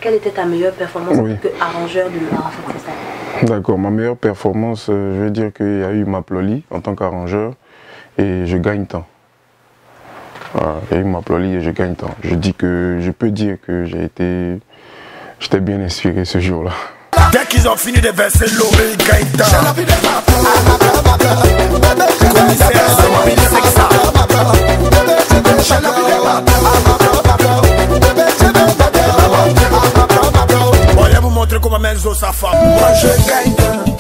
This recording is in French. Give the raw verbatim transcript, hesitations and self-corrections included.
Quelle était ta meilleure performance oui. en tant qu'arrangeur de Arafat Freestyle? D'accord, ma meilleure performance, euh, je veux dire qu'il y a eu Maploli en tant qu'arrangeur et je gagne temps. Voilà, il y a eu Maploli et je gagne temps. Je dis que je peux dire que j'ai été, j'étais bien inspiré ce jour-là. Dès qu'ils ont fini de verser l'eau, ils gagnent temps. Bon, je vais vous montrer comment Menzo sa femme. Moi je gagne temps.